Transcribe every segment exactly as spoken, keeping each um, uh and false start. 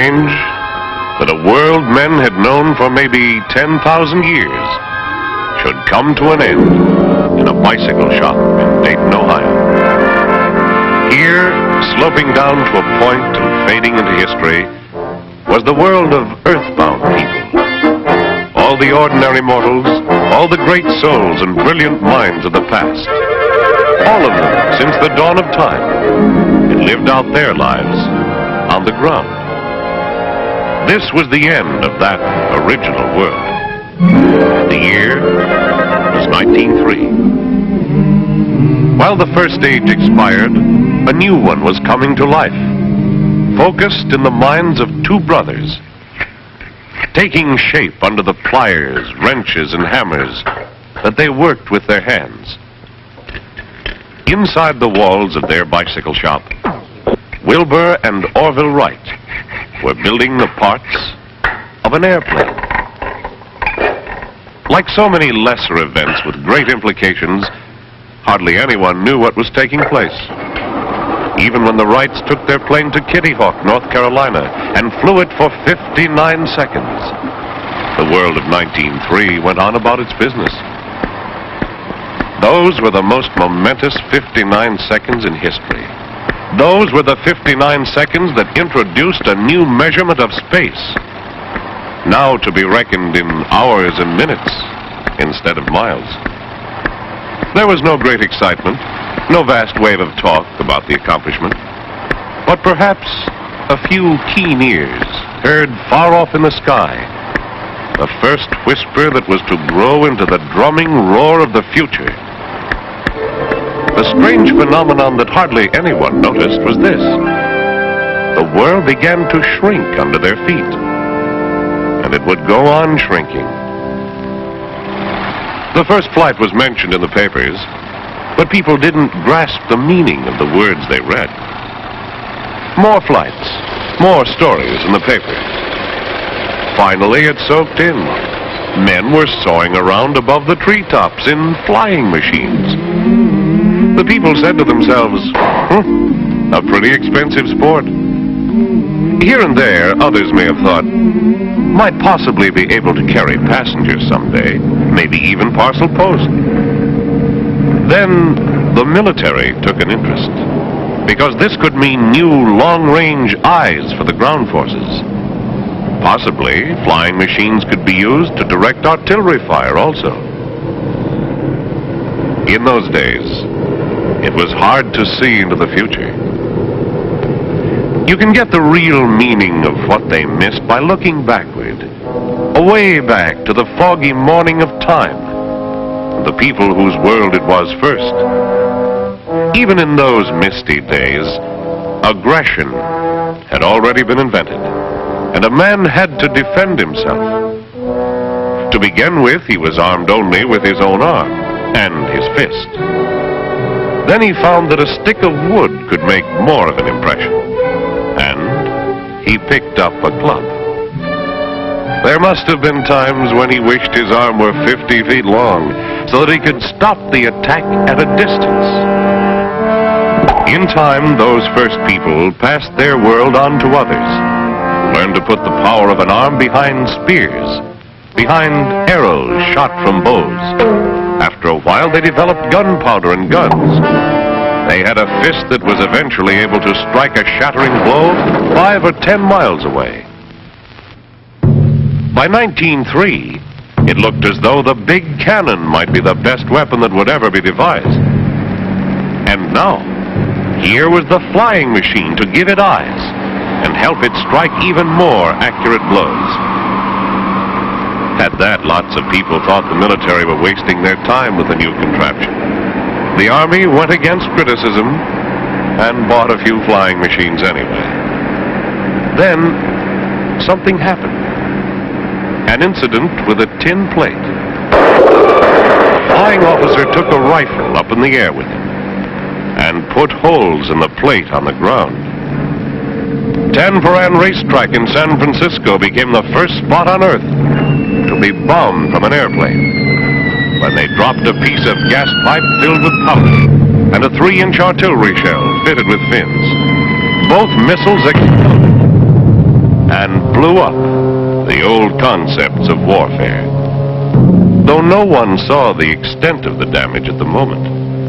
strange that a world men had known for maybe ten thousand years should come to an end in a bicycle shop in Dayton, Ohio. Here, sloping down to a point and fading into history, was the world of earthbound people. All the ordinary mortals, all the great souls and brilliant minds of the past. All of them, since the dawn of time, had lived out their lives on the ground. This was the end of that original world. The year was nineteen oh three. While the first age expired, a new one was coming to life, focused in the minds of two brothers, taking shape under the pliers, wrenches, and hammers that they worked with their hands. Inside the walls of their bicycle shop, Wilbur and Orville Wright were building the parts of an airplane. Like so many lesser events with great implications, hardly anyone knew what was taking place. Even when the Wrights took their plane to Kitty Hawk, North Carolina, and flew it for fifty-nine seconds, the world of nineteen oh three went on about its business. Those were the most momentous fifty-nine seconds in history. Those were the fifty-nine seconds that introduced a new measurement of space, now to be reckoned in hours and minutes instead of miles. There was no great excitement, no vast wave of talk about the accomplishment, but perhaps a few keen ears heard far off in the sky the first whisper that was to grow into the drumming roar of the future. The strange phenomenon that hardly anyone noticed was this: the world began to shrink under their feet, and it would go on shrinking. The first flight was mentioned in the papers, but people didn't grasp the meaning of the words they read. More flights, more stories in the paper. Finally, it soaked in. Men were soaring around above the treetops in flying machines. The people said to themselves, hmm, a pretty expensive sport. Here and there, others may have thought, might possibly be able to carry passengers someday, maybe even parcel post. Then the military took an interest, because this could mean new long-range eyes for the ground forces. Possibly, flying machines could be used to direct artillery fire also. In those days, it was hard to see into the future. You can get the real meaning of what they missed by looking backward, away back to the foggy morning of time, the people whose world it was first. Even in those misty days, aggression had already been invented, and a man had to defend himself. To begin with, he was armed only with his own arm and his fist. Then he found that a stick of wood could make more of an impression, and he picked up a club. There must have been times when he wished his arm were fifty feet long, so that he could stop the attack at a distance. In time, those first people passed their world on to others, learned to put the power of an arm behind spears, behind arrows shot from bows. After a while, they developed gunpowder and guns. They had a fist that was eventually able to strike a shattering blow five or ten miles away. By nineteen oh three, it looked as though the big cannon might be the best weapon that would ever be devised. And now, here was the flying machine to give it eyes and help it strike even more accurate blows. At that, lots of people thought the military were wasting their time with the new contraption. The Army went against criticism and bought a few flying machines anyway. Then, something happened. An incident with a tin plate. A flying officer took a rifle up in the air with him and put holes in the plate on the ground. Tan Paran Racetrack in San Francisco became the first spot on Earth to be bombed from an airplane when they dropped a piece of gas pipe filled with powder and a three-inch artillery shell fitted with fins. Both missiles exploded, and blew up the old concepts of warfare, though no one saw the extent of the damage at the moment.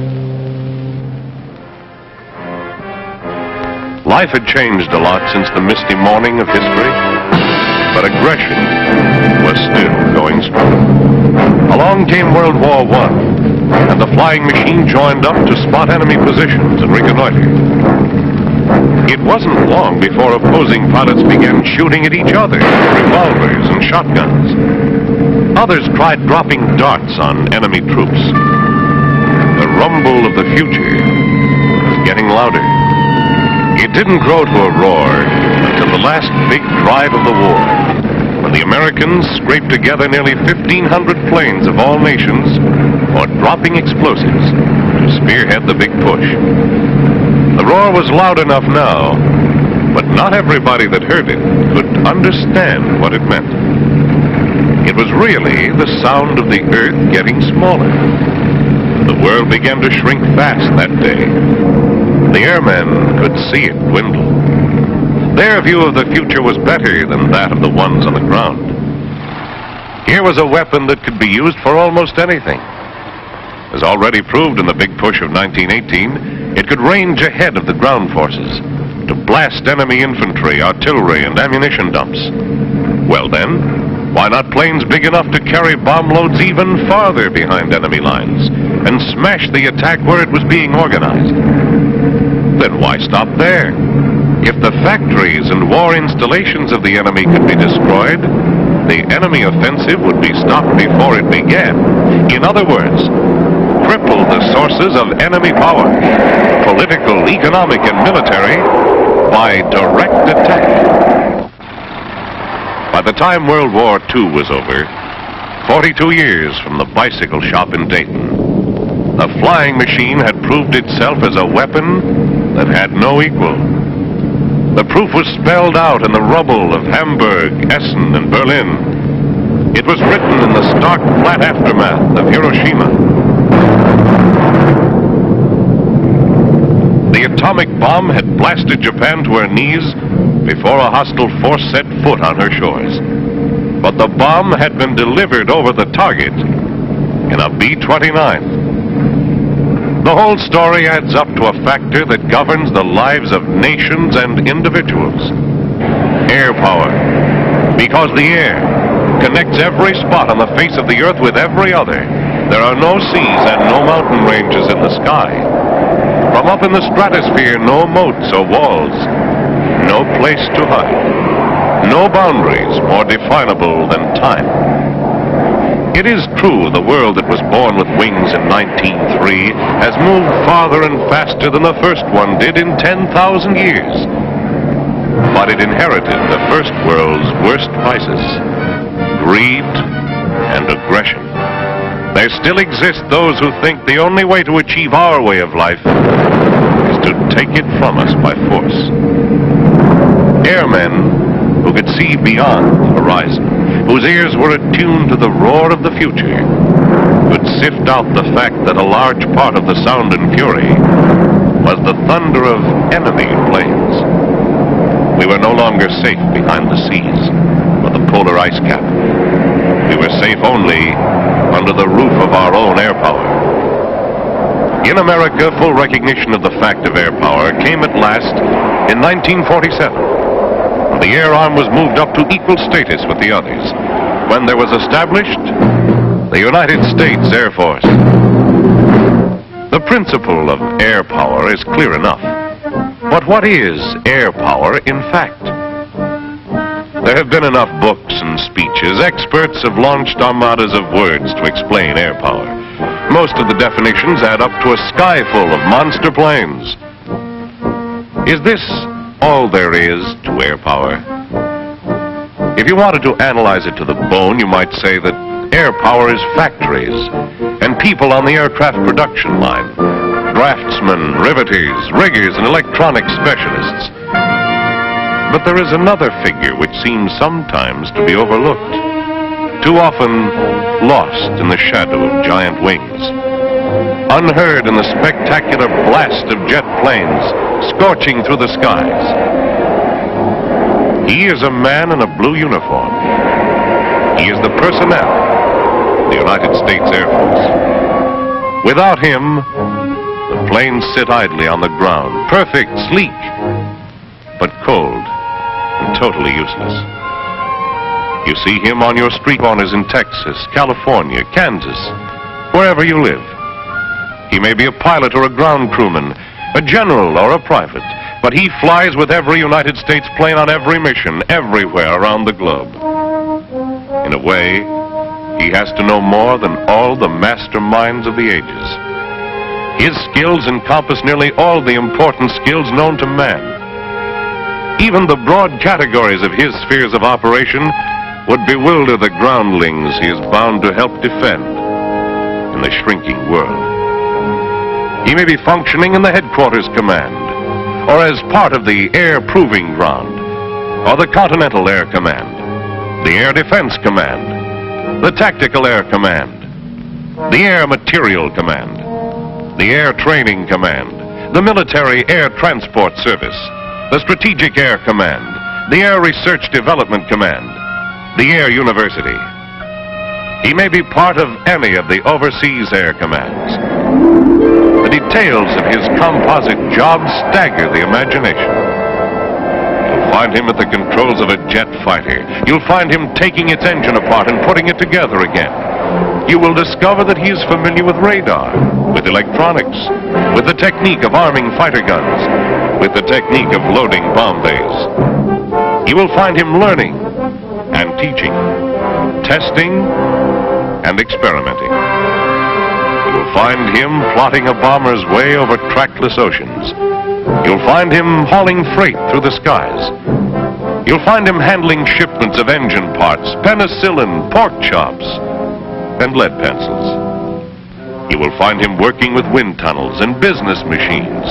Life had changed a lot since the misty morning of history, but aggression was still going strong. Along came World War One, and the flying machine joined up to spot enemy positions and reconnoiter. It wasn't long before opposing pilots began shooting at each other with revolvers and shotguns. Others tried dropping darts on enemy troops. The rumble of the future was getting louder. It didn't grow to a roar until the last big drive of the war, when the Americans scraped together nearly fifteen hundred planes of all nations for dropping explosives to spearhead the big push. The roar was loud enough now, but not everybody that heard it could understand what it meant. It was really the sound of the earth getting smaller. The world began to shrink fast that day. The airmen could see it dwindle. Their view of the future was better than that of the ones on the ground. Here was a weapon that could be used for almost anything. As already proved in the big push of nineteen eighteen, it could range ahead of the ground forces to blast enemy infantry, artillery, and ammunition dumps. Well then, why not planes big enough to carry bomb loads even farther behind enemy lines and smash the attack where it was being organized? Then why stop there? If the factories and war installations of the enemy could be destroyed, the enemy offensive would be stopped before it began. In other words, cripple the sources of enemy power, political, economic, and military, by direct attack. By the time World War Two was over, forty-two years from the bicycle shop in Dayton, the flying machine had proved itself as a weapon that had no equal. The proof was spelled out in the rubble of Hamburg, Essen, and Berlin. It was written in the stark, flat aftermath of Hiroshima. The atomic bomb had blasted Japan to her knees before a hostile force set foot on her shores. But the bomb had been delivered over the target in a B twenty-nine. The whole story adds up to a factor that governs the lives of nations and individuals. Air power. Because the air connects every spot on the face of the earth with every other. There are no seas and no mountain ranges in the sky. From up in the stratosphere, no moats or walls. No place to hide. No boundaries more definable than time. It is true the world that was born with wings in nineteen oh three has moved farther and faster than the first one did in ten thousand years. But it inherited the first world's worst vices: greed and aggression. There still exist those who think the only way to achieve our way of life is to take it from us by force. Airmen who could see beyond the horizon, whose ears were attuned to the roar of the future, could sift out the fact that a large part of the sound and fury was the thunder of enemy planes. We were no longer safe behind the seas or the polar ice cap. We were safe only under the roof of our own air power. In America, full recognition of the fact of air power came at last in nineteen forty-seven. The air arm was moved up to equal status with the others, when there was established the United States Air Force. The principle of air power is clear enough. But what is air power in fact? There have been enough books and speeches. Experts have launched armadas of words to explain air power. Most of the definitions add up to a sky full of monster planes. Is this all there is to air power? If you wanted to analyze it to the bone, you might say that air power is factories and people on the aircraft production line, draftsmen, riveters, riggers, and electronic specialists. But there is another figure which seems sometimes to be overlooked, too often lost in the shadow of giant wings, unheard in the spectacular blast of jet planes scorching through the skies. He is a man in a blue uniform. He is the personnel of the United States Air Force. Without him, the planes sit idly on the ground, perfect, sleek, but cold and totally useless. You see him on your street corners in Texas, California, Kansas, wherever you live. He may be a pilot or a ground crewman, a general or a private, but he flies with every United States plane on every mission, everywhere around the globe. In a way, he has to know more than all the masterminds of the ages. His skills encompass nearly all the important skills known to man. Even the broad categories of his spheres of operation would bewilder the groundlings he is bound to help defend in the shrinking world. He may be functioning in the headquarters command, or as part of the Air Proving Ground, or the Continental Air Command, the Air Defense Command, the Tactical Air Command, the Air Material Command, the Air Training Command, the Military Air Transport Service, the Strategic Air Command, the Air Research Development Command, the Air University. He may be part of any of the overseas air commands. The details of his composite job stagger the imagination. You'll find him at the controls of a jet fighter. You'll find him taking its engine apart and putting it together again. You will discover that he is familiar with radar, with electronics, with the technique of arming fighter guns, with the technique of loading bomb bays. You will find him learning and teaching, testing and experimenting. You will find him plotting a bomber's way over trackless oceans. You'll find him hauling freight through the skies. You'll find him handling shipments of engine parts, penicillin, pork chops, and lead pencils. You will find him working with wind tunnels and business machines.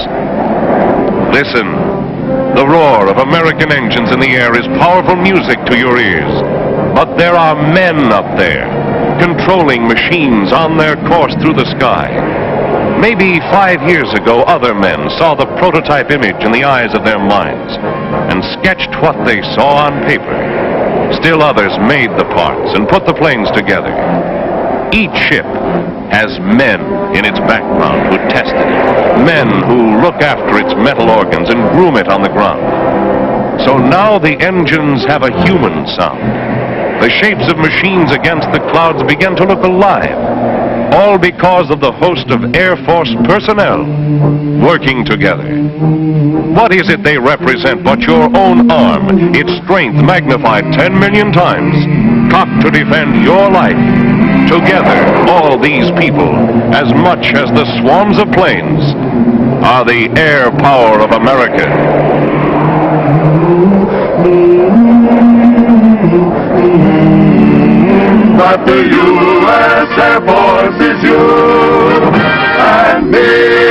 Listen, the roar of American engines in the air is powerful music to your ears. But there are men up there, controlling machines on their course through the sky. Maybe five years ago, other men saw the prototype image in the eyes of their minds and sketched what they saw on paper. Still others made the parts and put the planes together. Each ship has men in its background who tested it, men who look after its metal organs and groom it on the ground. So now the engines have a human sound. The shapes of machines against the clouds begin to look alive, all because of the host of Air Force personnel working together. What is it they represent but your own arm, its strength magnified ten million times, cocked to defend your life? Together, all these people, as much as the swarms of planes, are the air power of America. But the U S Air Force is you and me.